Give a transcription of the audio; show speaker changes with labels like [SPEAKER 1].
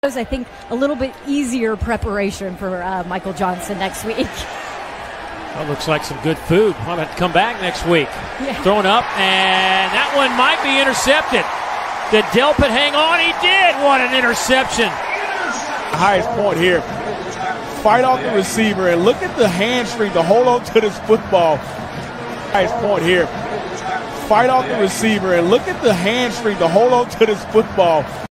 [SPEAKER 1] I think a little bit easier preparation for Michael Johnson next week.
[SPEAKER 2] Well, looks like some good food. Might have to come back next week.
[SPEAKER 1] Yeah.
[SPEAKER 2] Thrown up, and that one might be intercepted. Did Delpit hang on? He did. What an interception.
[SPEAKER 3] The highest point here. Fight off the receiver and look at the hamstring to hold on to this football. Highest point here. Fight off the receiver and look at the hamstring to hold on to this football.